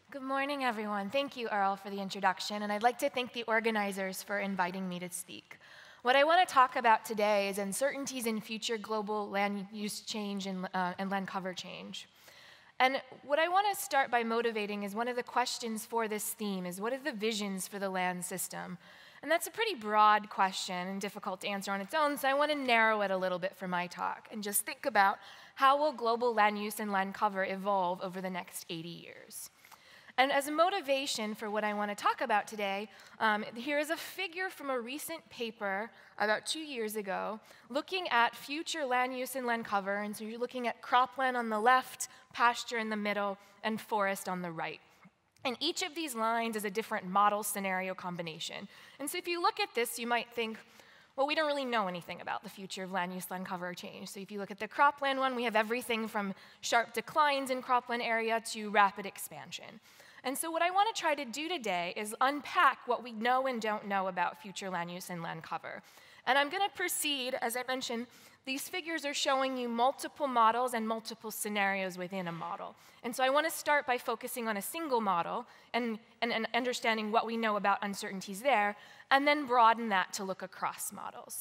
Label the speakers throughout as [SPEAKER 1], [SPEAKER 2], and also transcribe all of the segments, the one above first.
[SPEAKER 1] Good morning, everyone. Thank you, Earl, for the introduction, and I'd like to thank the organizers for inviting me to speak. What I want to talk about today is uncertainties in future global land use change and land cover change. And what I want to start by motivating is one of the questions for this theme is, what are the visions for the land system? And that's a pretty broad question and difficult to answer on its own, so I want to narrow it a little bit for my talk and just think about how will global land use and land cover evolve over the next 80 years. And as a motivation for what I want to talk about today, here is a figure from a recent paper about 2 years ago looking at future land use and land cover. And so you're looking at cropland on the left, pasture in the middle, and forest on the right. And each of these lines is a different model scenario combination. And so if you look at this, you might think, well, we don't really know anything about the future of land use, land cover change. So if you look at the cropland one, we have everything from sharp declines in cropland area to rapid expansion. And so what I want to try to do today is unpack what we know and don't know about future land use and land cover. And I'm going to proceed, as I mentioned, these figures are showing you multiple models and multiple scenarios within a model. And so I want to start by focusing on a single model and understanding what we know about uncertainties there, and then broaden that to look across models.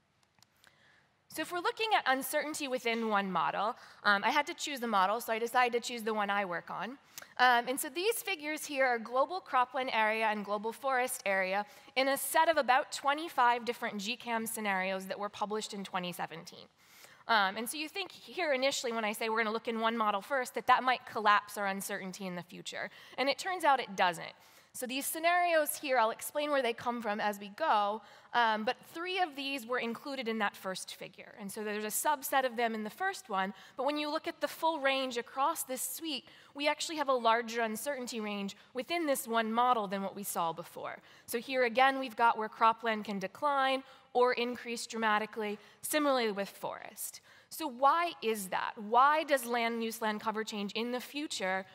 [SPEAKER 1] So if we're looking at uncertainty within one model, I had to choose the model, so I decided to choose the one I work on. And so these figures here are global cropland area and global forest area in a set of about 25 different GCAM scenarios that were published in 2017. And so you think here initially when I say we're going to look in one model first, that might collapse our uncertainty in the future. And it turns out it doesn't. So these scenarios here, I'll explain where they come from as we go, but 3 of these were included in that first figure. And so there's a subset of them in the first one, but when you look at the full range across this suite, we actually have a larger uncertainty range within this one model than what we saw before. So here again, we've got where cropland can decline or increase dramatically, similarly with forest. So why is that? Why does land use, land cover change in the future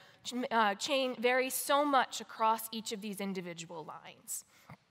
[SPEAKER 1] vary so much across each of these individual lines?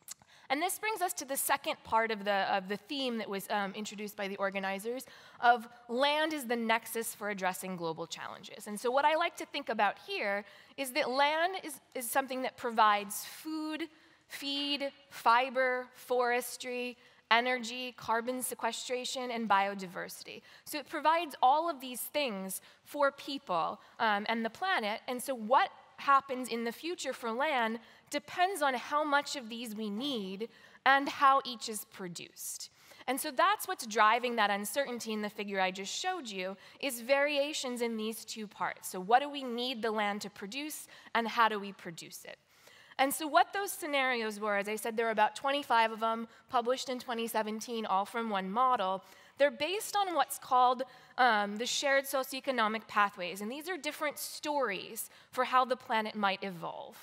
[SPEAKER 1] And this brings us to the second part of the theme that was introduced by the organizers of land is the nexus for addressing global challenges. And so what I like to think about here is that land is something that provides food, feed, fiber, forestry, energy, carbon sequestration, and biodiversity. So it provides all of these things for people and the planet. And so what happens in the future for land depends on how much of these we need and how each is produced. And so that's what's driving that uncertainty in the figure I just showed you, is variations in these 2 parts. So what do we need the land to produce, and how do we produce it? And so what those scenarios were, as I said, there are about 25 of them published in 2017, all from one model. They're based on what's called the shared socioeconomic pathways. And these are different stories for how the planet might evolve.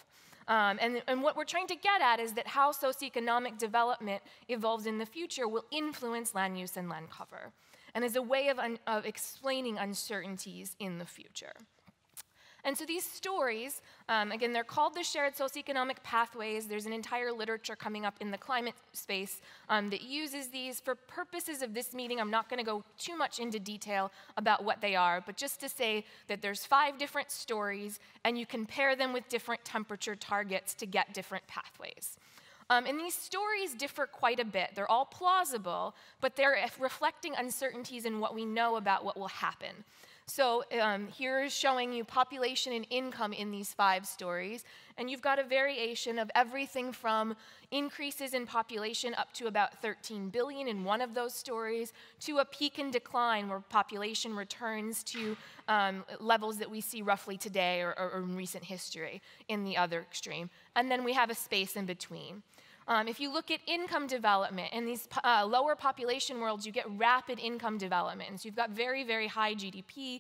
[SPEAKER 1] And what we're trying to get at is that how socioeconomic development evolves in the future will influence land use and land cover, and is a way of explaining uncertainties in the future. And so these stories, again, they're called the shared socioeconomic pathways. There's an entire literature coming up in the climate space that uses these. For purposes of this meeting, I'm not going to go too much into detail about what they are, but just to say that there's 5 different stories, and you can pair them with different temperature targets to get different pathways. And these stories differ quite a bit. They're all plausible, but they're reflecting uncertainties in what we know about what will happen. So here is showing you population and income in these 5 stories. And you've got a variation of everything from increases in population up to about 13 billion in one of those stories, to a peak and decline where population returns to levels that we see roughly today or in recent history in the other extreme. And then we have a space in between. If you look at income development, in these lower population worlds, you get rapid income development. And so you've got very, very high GDP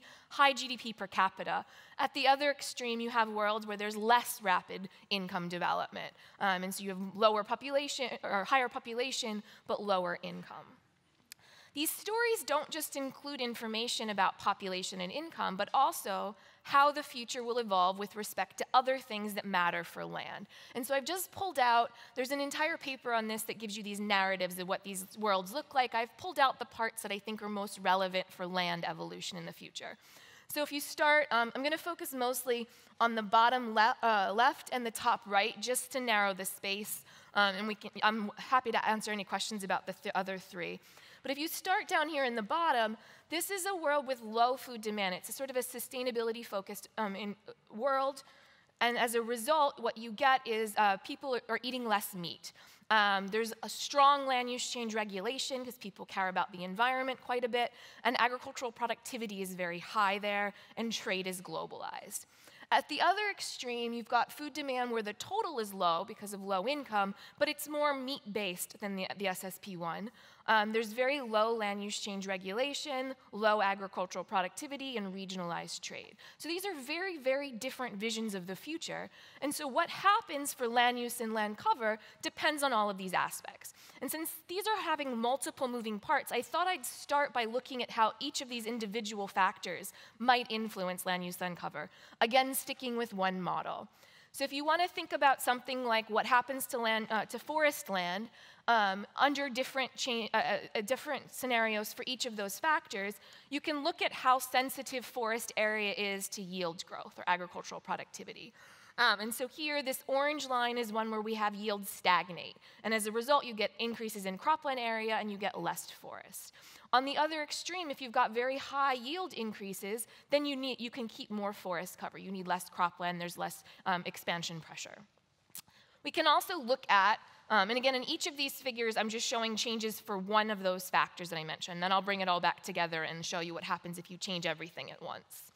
[SPEAKER 1] per capita. At the other extreme, you have worlds where there's less rapid income development. And so you have lower population, or higher population, but lower income. These stories don't just include information about population and income, but also how the future will evolve with respect to other things that matter for land. And so I've just pulled out, there's an entire paper on this that gives you these narratives of what these worlds look like. I've pulled out the parts that I think are most relevant for land evolution in the future. So if you start, I'm going to focus mostly on the bottom left and the top right, just to narrow the space. And I'm happy to answer any questions about the other three. But if you start down here in the bottom, this is a world with low food demand. It's a sort of a sustainability-focused world. And as a result, what you get is people are eating less meat. There's a strong land use change regulation because people care about the environment quite a bit, and agricultural productivity is very high there, and trade is globalized. At the other extreme, you've got food demand where the total is low because of low income, but it's more meat-based than the SSP1. There's very low land use change regulation, low agricultural productivity, and regionalized trade. So these are very, very different visions of the future. And so what happens for land use and land cover depends on all of these aspects. And since these are having multiple moving parts, I thought I'd start by looking at how each of these individual factors might influence land use, land cover, again, sticking with one model. So if you want to think about something like what happens to forest land, under different scenarios for each of those factors, you can look at how sensitive forest area is to yield growth or agricultural productivity. And so here, this orange line is one where we have yields stagnate. And as a result, you get increases in cropland area and you get less forest. On the other extreme, if you've got very high yield increases, then you can keep more forest cover. You need less cropland, there's less expansion pressure. We can also look at, and again, in each of these figures, I'm just showing changes for one of those factors that I mentioned. Then I'll bring it all back together and show you what happens if you change everything at once.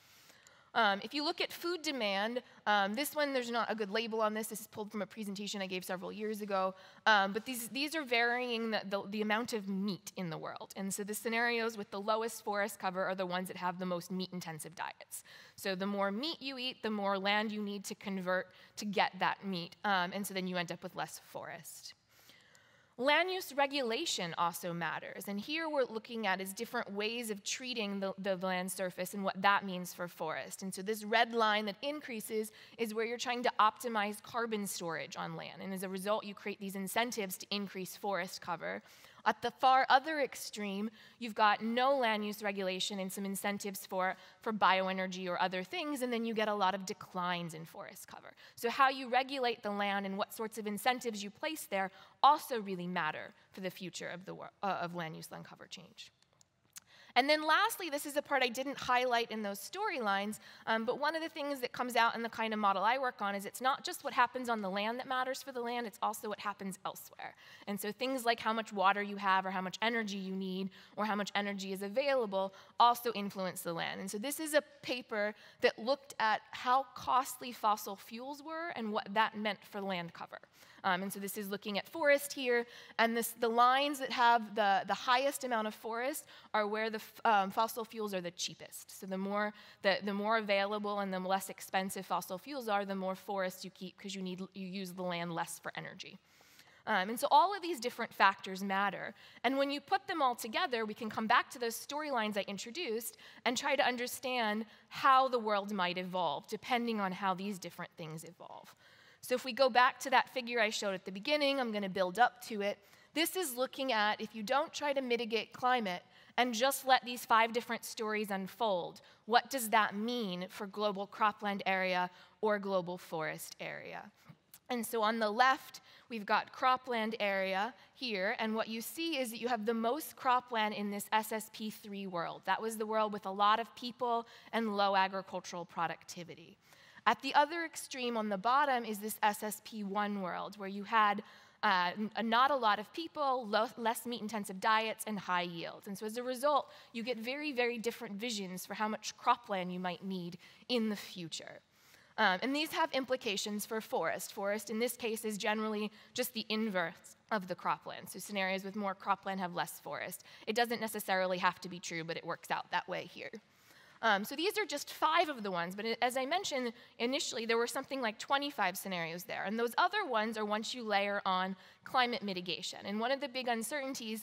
[SPEAKER 1] If you look at food demand, this one, there's not a good label on this. This is pulled from a presentation I gave several years ago. But these are varying the amount of meat in the world. And so the scenarios with the lowest forest cover are the ones that have the most meat-intensive diets. So the more meat you eat, the more land you need to convert to get that meat. And so then you end up with less forest. Land use regulation also matters, and here we're looking at is different ways of treating the land surface and what that means for forest. And so this red line that increases is where you're trying to optimize carbon storage on land, and as a result, you create these incentives to increase forest cover. At the far other extreme, you've got no land use regulation and some incentives for bioenergy or other things, and then you get a lot of declines in forest cover. So how you regulate the land and what sorts of incentives you place there also really matter for the future of land use, land cover change. And then lastly, this is a part I didn't highlight in those storylines, but one of the things that comes out in the kind of model I work on is it's not just what happens on the land that matters for the land, it's also what happens elsewhere. And so things like how much water you have or how much energy you need or how much energy is available also influence the land. And so this is a paper that looked at how costly fossil fuels were and what that meant for land cover. And so this is looking at forest here, and the lines that have the highest amount of forest are where the fossil fuels are the cheapest. So the more available and the less expensive fossil fuels are, the more forest you keep because you use the land less for energy. And so all of these different factors matter. And when you put them all together, we can come back to those storylines I introduced and try to understand how the world might evolve, depending on how these different things evolve. So if we go back to that figure I showed at the beginning, I'm going to build up to it. This is looking at if you don't try to mitigate climate and just let these 5 different stories unfold, what does that mean for global cropland area or global forest area? And so on the left, we've got cropland area here, and what you see is that you have the most cropland in this SSP3 world. That was the world with a lot of people and low agricultural productivity. At the other extreme on the bottom is this SSP1 world, where you had not a lot of people, less meat-intensive diets, and high yields. And so as a result, you get very, very different visions for how much cropland you might need in the future. And these have implications for forest. Forest, in this case, is generally just the inverse of the cropland. So scenarios with more cropland have less forest. It doesn't necessarily have to be true, but it works out that way here. So these are just 5 of the ones, but as I mentioned initially, there were something like 25 scenarios there. And those other ones are once you layer on climate mitigation. And one of the big uncertainties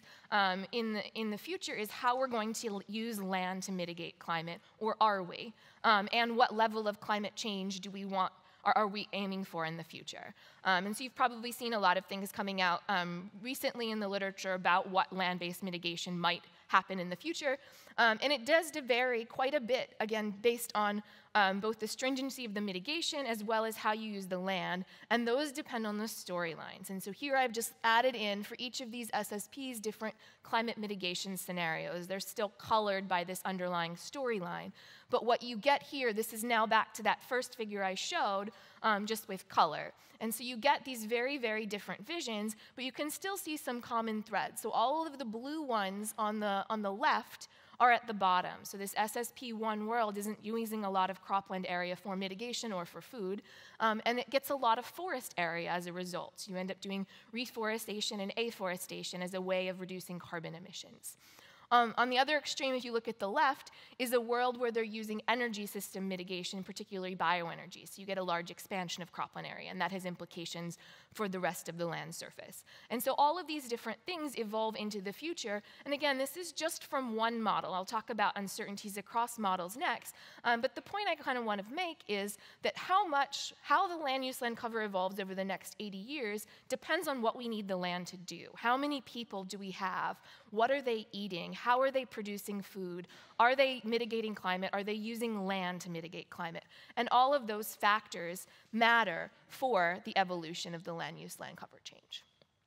[SPEAKER 1] in the future is how we're going to use land to mitigate climate, or are we? And what level of climate change do we want? Are we aiming for in the future? And so you've probably seen a lot of things coming out recently in the literature about what land-based mitigation might happen in the future. And it does vary quite a bit, again, based on both the stringency of the mitigation as well as how you use the land, and those depend on the storylines. And so here I've just added in, for each of these SSPs, different climate mitigation scenarios. They're still colored by this underlying storyline. But what you get here, this is now back to that first figure I showed, just with color. And so you get these very, very different visions, but you can still see some common threads. So all of the blue ones on the left are at the bottom. So this SSP1 world isn't using a lot of cropland area for mitigation or for food, and it gets a lot of forest area as a result. So you end up doing reforestation and afforestation as a way of reducing carbon emissions. On the other extreme, if you look at the left, is a world where they're using energy system mitigation, particularly bioenergy. So you get a large expansion of cropland area, and that has implications for the rest of the land surface. And so all of these different things evolve into the future. And again, this is just from one model. I'll talk about uncertainties across models next. But the point I kind of want to make is that how the land use land cover evolves over the next 80 years depends on what we need the land to do. How many people do we have? What are they eating? How are they producing food? Are they mitigating climate? Are they using land to mitigate climate? And all of those factors matter for the evolution of the land use land cover change.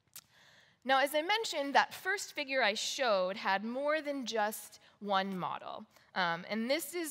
[SPEAKER 1] Now, as I mentioned, that first figure I showed had more than just one model. And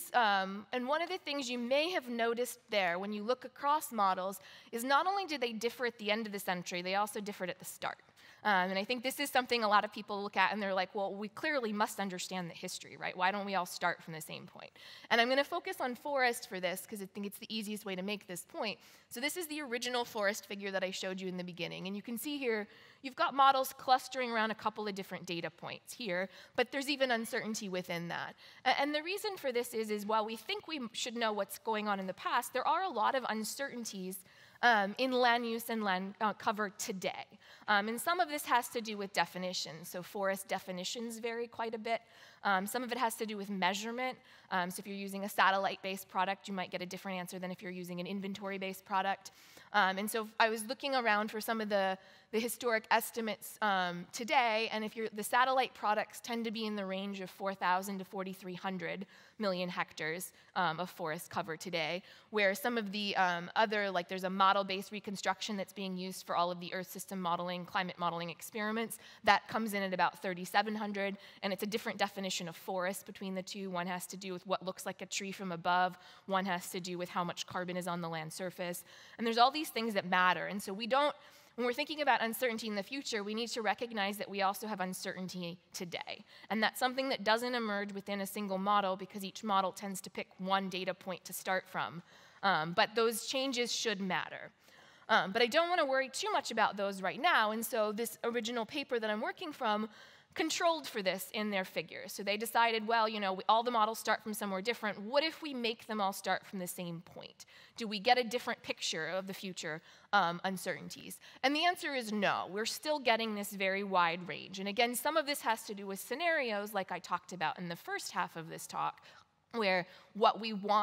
[SPEAKER 1] one of the things you may have noticed there when you look across models is not only do they differ at the end of the century, they also differed at the start. And I think this is something a lot of people look at and they're like, well, we clearly must understand the history, right? Why don't we all start from the same point? And I'm going to focus on forest for this because I think it's the easiest way to make this point. So this is the original forest figure that I showed you in the beginning. And you can see here, you've got models clustering around a couple of different data points here, but there's even uncertainty within that. And the reason for this is while we think we should know what's going on in the past, there are a lot of uncertainties in land use and land cover today. And some of this has to do with definitions. So forest definitions vary quite a bit. Some of it has to do with measurement. So if you're using a satellite-based product, you might get a different answer than if you're using an inventory-based product. And so I was looking around for some of the historic estimates today, and the satellite products tend to be in the range of 4,000 to 4,300 million hectares of forest cover today, where some of the other, like there's a model-based reconstruction that's being used for all of the Earth system modeling, climate modeling experiments, that comes in at about 3,700, and it's a different definition of forest between the two. One has to do with what looks like a tree from above, one has to do with how much carbon is on the land surface, and there's all these things that matter, and so when we're thinking about uncertainty in the future, we need to recognize that we also have uncertainty today. And that's something that doesn't emerge within a single model because each model tends to pick one data point to start from. But those changes should matter. But I don't want to worry too much about those right now. And so this original paper that I'm working from controlled for this in their figures. So they decided, well, all the models start from somewhere different. What if we make them all start from the same point? Do we get a different picture of the future uncertainties? And the answer is no. We're still getting this very wide range. And again, some of this has to do with scenarios like I talked about in the first half of this talk, where what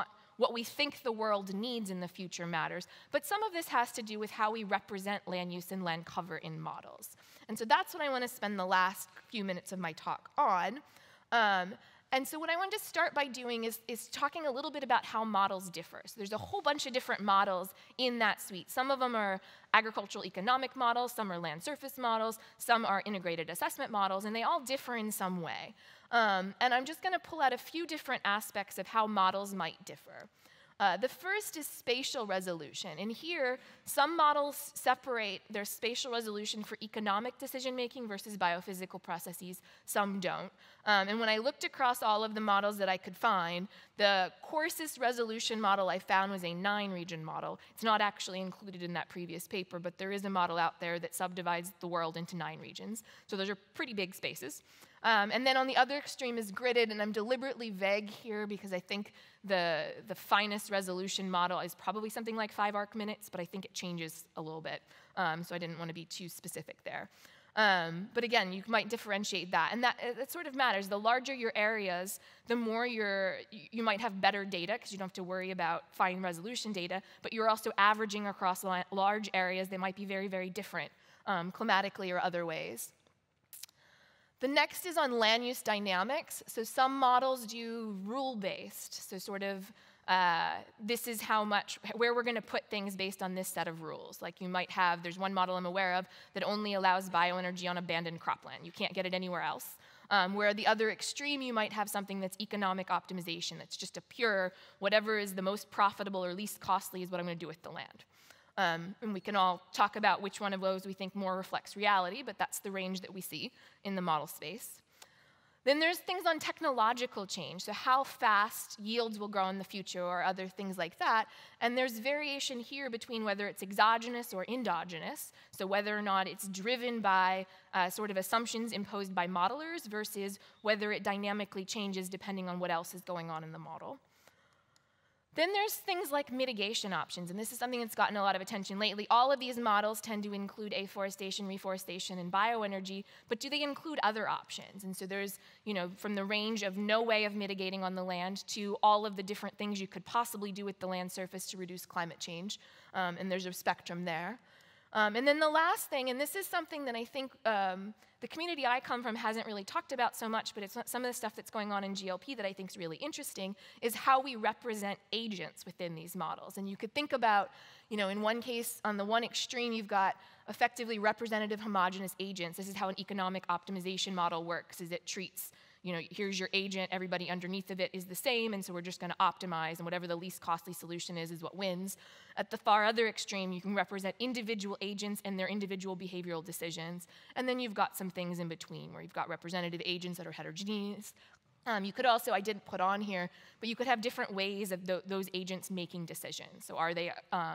[SPEAKER 1] we think the world needs in the future matters. But some of this has to do with how we represent land use and land cover in models. And so that's what I want to spend the last few minutes of my talk on. And so what I want to start by doing is talking a little bit about how models differ. So there's a whole bunch of different models in that suite. Some of them are agricultural economic models, some are land surface models, some are integrated assessment models, and they all differ in some way. And I'm just going to pull out a few different aspects of how models might differ. The first is spatial resolution. And here, some models separate their spatial resolution for economic decision-making versus biophysical processes. Some don't. And when I looked across all of the models that I could find, the coarsest resolution model I found was a 9-region model. It's not actually included in that previous paper, but there is a model out there that subdivides the world into 9 regions. So those are pretty big spaces. And then on the other extreme is gridded, and I'm deliberately vague here because I think the finest resolution model is probably something like 5 arc minutes, but I think it changes a little bit, so I didn't want to be too specific there. But again, you might differentiate that, and that sort of matters. The larger your areas, the more you might have better data because you don't have to worry about fine resolution data, but you're also averaging across large areas that might be very, very different climatically or other ways. The next is on land use dynamics. So some models do rule-based, so sort of this is where we're going to put things based on this set of rules. Like you might have, there's one model I'm aware of that only allows bioenergy on abandoned cropland. You can't get it anywhere else. Where at the other extreme, you might have something that's economic optimization. That's just a pure, whatever is the most profitable or least costly is what I'm going to do with the land. And we can all talk about which one of those we think more reflects reality, but that's the range that we see in the model space. Then there's things on technological change, so how fast yields will grow in the future or other things like that. And there's variation here between whether it's exogenous or endogenous, so whether or not it's driven by sort of assumptions imposed by modelers versus whether it dynamically changes depending on what else is going on in the model. Then there's things like mitigation options, and this is something that's gotten a lot of attention lately. All of these models tend to include afforestation, reforestation, and bioenergy, but do they include other options? And so there's, from the range of no way of mitigating on the land to all of the different things you could possibly do with the land surface to reduce climate change, and there's a spectrum there. And then the last thing, and this is something that I think the community I come from hasn't really talked about so much, but it's some of the stuff that's going on in GLP that I think is really interesting, is how we represent agents within these models. And you could think about, in one case, on the one extreme, you've got effectively representative homogeneous agents. This is how an economic optimization model works, is it treats, here's your agent, everybody underneath of it is the same, and so we're just going to optimize, and whatever the least costly solution is what wins. At the far other extreme, you can represent individual agents and their individual behavioral decisions. And then you've got some things in between, where you've got representative agents that are heterogeneous. You could also, I didn't put on here, but you could have different ways of those agents making decisions. So are they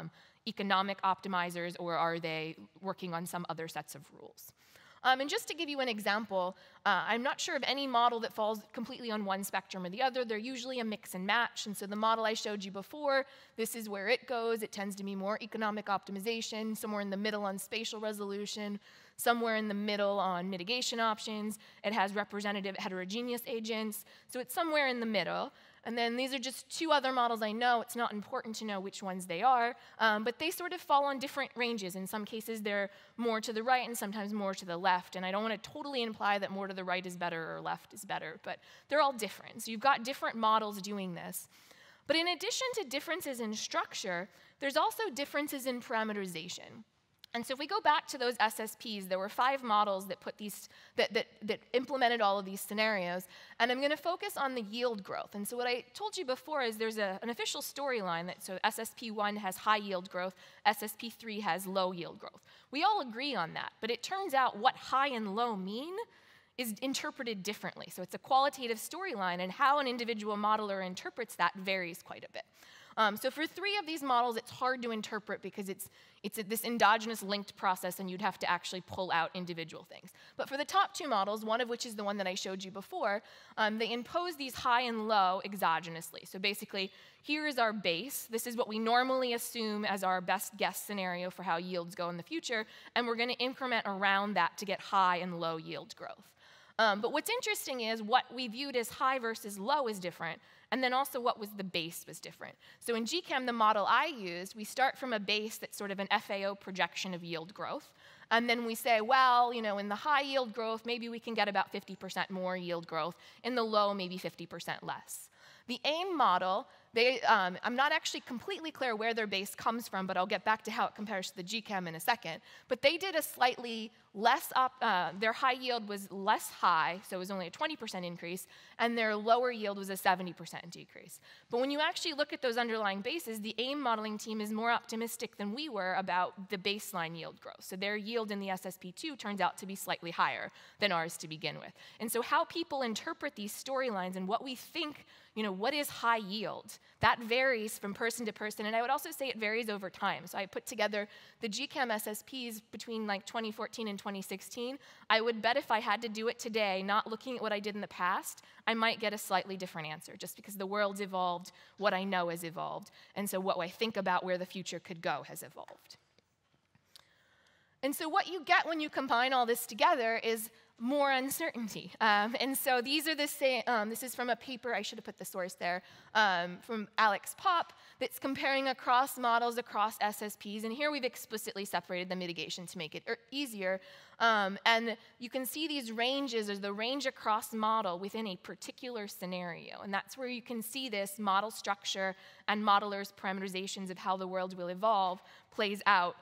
[SPEAKER 1] economic optimizers, or are they working on some other sets of rules? And just to give you an example, I'm not sure of any model that falls completely on one spectrum or the other. They're usually a mix and match. And so the model I showed you before, this is where it goes. It tends to be more economic optimization, somewhere in the middle on spatial resolution, somewhere in the middle on mitigation options. It has representative heterogeneous agents. So it's somewhere in the middle. And then these are just two other models I know. It's not important to know which ones they are, but they sort of fall on different ranges. In some cases, they're more to the right and sometimes more to the left. And I don't want to totally imply that more to the right is better or left is better, but they're all different. So you've got different models doing this. But in addition to differences in structure, there's also differences in parameterization. And so if we go back to those SSPs, there were 5 models that put these that implemented all of these scenarios, and I'm going to focus on the yield growth. And so what I told you before is there's an official storyline that so SSP1 has high yield growth, SSP3 has low yield growth. We all agree on that, but it turns out what high and low mean is interpreted differently. So it's a qualitative storyline, and how an individual modeler interprets that varies quite a bit. So for 3 of these models, it's hard to interpret because it's this endogenous linked process, and you'd have to actually pull out individual things. But for the top 2 models, one of which is the one that I showed you before, they impose these high and low exogenously. So basically, here is our base. This is what we normally assume as our best guess scenario for how yields go in the future, and we're going to increment around that to get high and low yield growth. But what's interesting is what we viewed as high versus low is different, and then also what was the base was different. So in GCAM, the model I used, we start from a base that's sort of an FAO projection of yield growth, and then we say, well, in the high yield growth, maybe we can get about 50% more yield growth. In the low, maybe 50% less. The AIM model, I'm not actually completely clear where their base comes from, but I'll get back to how it compares to the GCAM in a second. But they did a slightly less, their high yield was less high, so it was only a 20% increase, and their lower yield was a 70% decrease. But when you actually look at those underlying bases, the AIM modeling team is more optimistic than we were about the baseline yield growth. So their yield in the SSP2 turns out to be slightly higher than ours to begin with. And so how people interpret these storylines and what we think, what is high yield, that varies from person to person, and I would also say it varies over time. So I put together the GCAM SSPs between 2014 and 2016. I would bet if I had to do it today, not looking at what I did in the past, I might get a slightly different answer, just because the world's evolved, what I know has evolved, and so what I think about where the future could go has evolved. And so what you get when you combine all this together is more uncertainty. And so these are the same, this is from a paper, I should have put the source there, from Alex Popp, that's comparing across models across SSPs. And here we've explicitly separated the mitigation to make it easier. And you can see these ranges as the range across model within a particular scenario. And that's where you can see this model structure and modelers' parameterizations of how the world will evolve plays out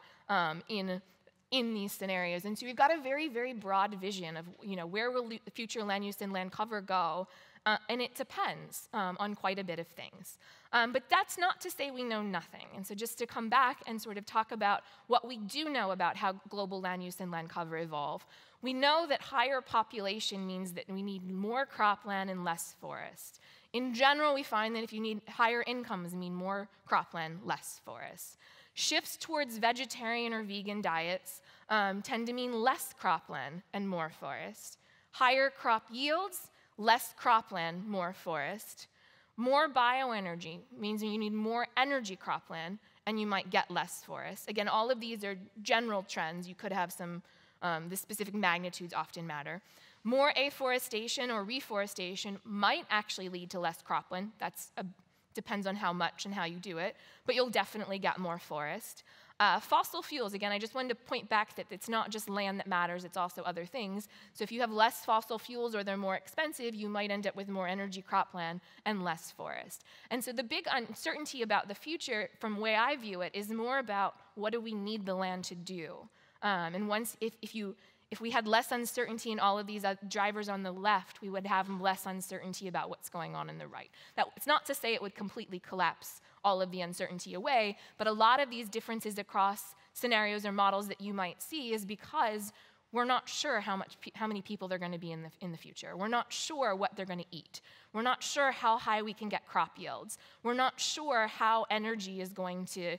[SPEAKER 1] in these scenarios. And so we've got a very, very broad vision of where will the future land use and land cover go, and it depends on quite a bit of things. But that's not to say we know nothing. And so just to come back and sort of talk about what we do know about how global land use and land cover evolve, we know that higher population means that we need more cropland and less forest. In general, we find that if you need higher incomes, mean more cropland, less forest. Shifts towards vegetarian or vegan diets tend to mean less cropland and more forest. Higher crop yields, less cropland, more forest. More bioenergy means you need more energy cropland, and you might get less forest. Again, all of these are general trends. You could have some, the specific magnitudes often matter. More afforestation or reforestation might actually lead to less cropland. That's depends on how much and how you do it, but you'll definitely get more forest. Fossil fuels, again, I just wanted to point back that it's not just land that matters, it's also other things. So if you have less fossil fuels or they're more expensive, you might end up with more energy cropland and less forest. And so the big uncertainty about the future, from the way I view it, is more about what do we need the land to do. And if we had less uncertainty in all of these drivers on the left, we would have less uncertainty about what's going on in the right. It's not to say it would completely collapse all of the uncertainty away, but a lot of these differences across scenarios or models that you might see is because we're not sure how many people they're going to be in the future. We're not sure what they're going to eat. We're not sure how high we can get crop yields. We're not sure how energy is going to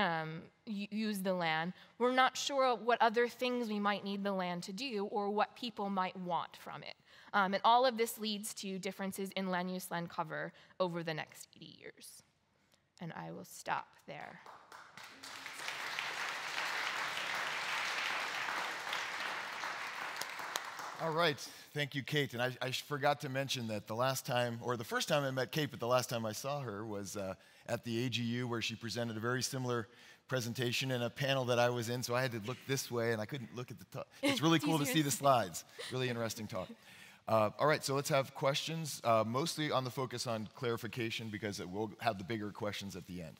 [SPEAKER 1] use the land. We're not sure what other things we might need the land to do or what people might want from it. And all of this leads to differences in land use, land cover over the next 80 years. And I will stop there.
[SPEAKER 2] All right, thank you, Kate. And I forgot to mention that the first time I met Kate, but the last time I saw her was at the AGU, where she presented a very similar presentation in a panel that I was in, so I had to look this way, and I couldn't look at the top. It's really cool to see the slides. Really interesting talk. All right, so let's have questions, mostly on the focus on clarification, because we'll have the bigger questions at the end.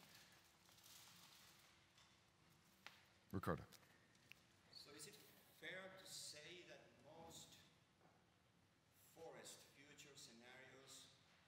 [SPEAKER 2] Ricardo.
[SPEAKER 3] So is it fair to say that most forest future scenarios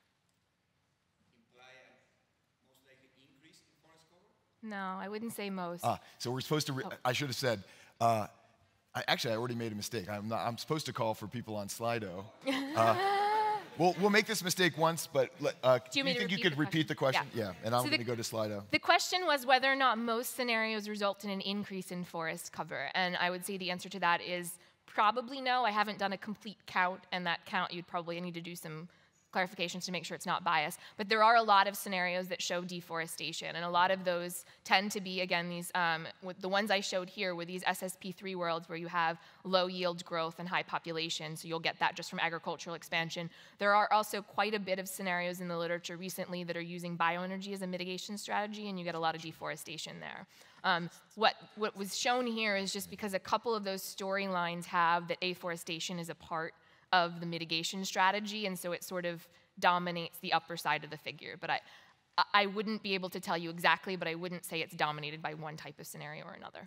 [SPEAKER 3] imply a most likely increase in forest cover?
[SPEAKER 1] No, I wouldn't say most.
[SPEAKER 2] So we're supposed to, I should have said, actually, I already made a mistake. I'm supposed to call for people on Slido. We'll make this mistake once, but do you think you could repeat the question? Yeah, and I'm going to go to Slido.
[SPEAKER 1] The question was whether or not most scenarios result in an increase in forest cover. And I would say the answer to that is probably no. I haven't done a complete count, and that count you'd probably need to do some clarifications to make sure it's not biased. But there are a lot of scenarios that show deforestation, and a lot of those tend to be, again, these the ones I showed here were these SSP3 worlds where you have low yield growth and high population, so you'll get that just from agricultural expansion. There are also quite a bit of scenarios in the literature recently that are using bioenergy as a mitigation strategy, and you get a lot of deforestation there. What was shown here is just because a couple of those storylines have that afforestation is a part of the mitigation strategy, and so it sort of dominates the upper side of the figure. But I wouldn't be able to tell you exactly, but I wouldn't say it's dominated by one type of scenario or another.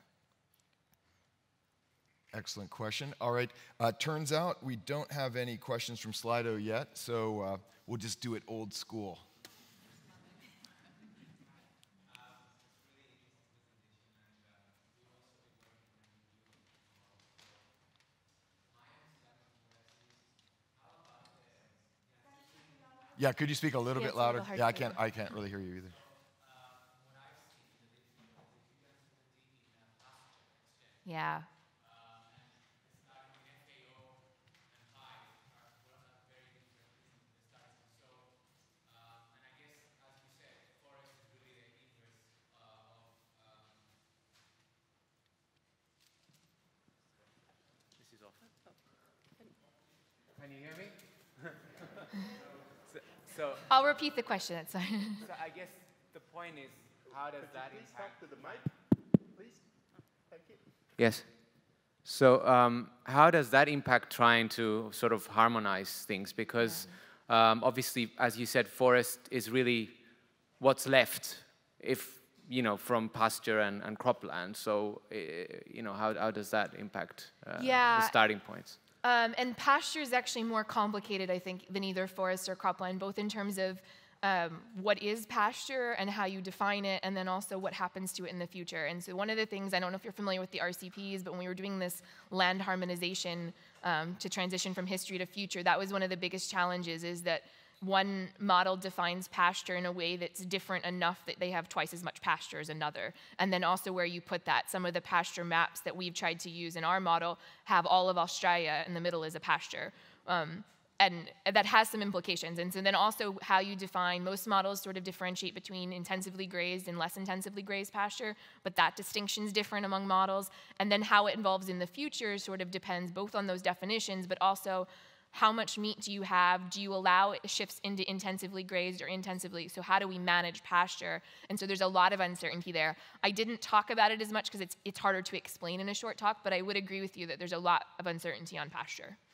[SPEAKER 2] Excellent question. All right, turns out we don't have any questions from Slido yet, so we'll just do it old school. Yeah, could you speak a little bit louder? Yeah, I can't really hear you either.
[SPEAKER 1] Yeah.
[SPEAKER 4] Can you hear me? so
[SPEAKER 1] I'll repeat the question. It's fine.
[SPEAKER 4] So I guess the point is, how does that
[SPEAKER 5] Please
[SPEAKER 4] impact?
[SPEAKER 5] talk to the mic, please. Thank you.
[SPEAKER 4] Yes. So how does that impact trying to sort of harmonize things? Because obviously, as you said, forest is really what's left if, you know, from pasture and cropland. So, you know, how does that impact the starting points?
[SPEAKER 1] And pasture is actually more complicated, I think, than either forest or cropland, both in terms of what is pasture and how you define it, and then also what happens to it in the future. And so one of the things, I don't know if you're familiar with the RCPs, but when we were doing this land harmonization to transition from history to future, that was one of the biggest challenges, is that one model defines pasture in a way that's different enough that they have twice as much pasture as another. And then also where you put that. Some of the pasture maps that we've tried to use in our model have all of Australia in the middle as a pasture. And that has some implications. And so then also how you define, most models sort of differentiate between intensively grazed and less intensively grazed pasture, but that distinction is different among models. And then how it evolves in the future sort of depends both on those definitions, but also how much meat do you have? Do you allow shifts into intensively grazed or intensively? So how do we manage pasture? And so there's a lot of uncertainty there. I didn't talk about it as much because it's harder to explain in a short talk, but I would agree with you that there's a lot of uncertainty on pasture.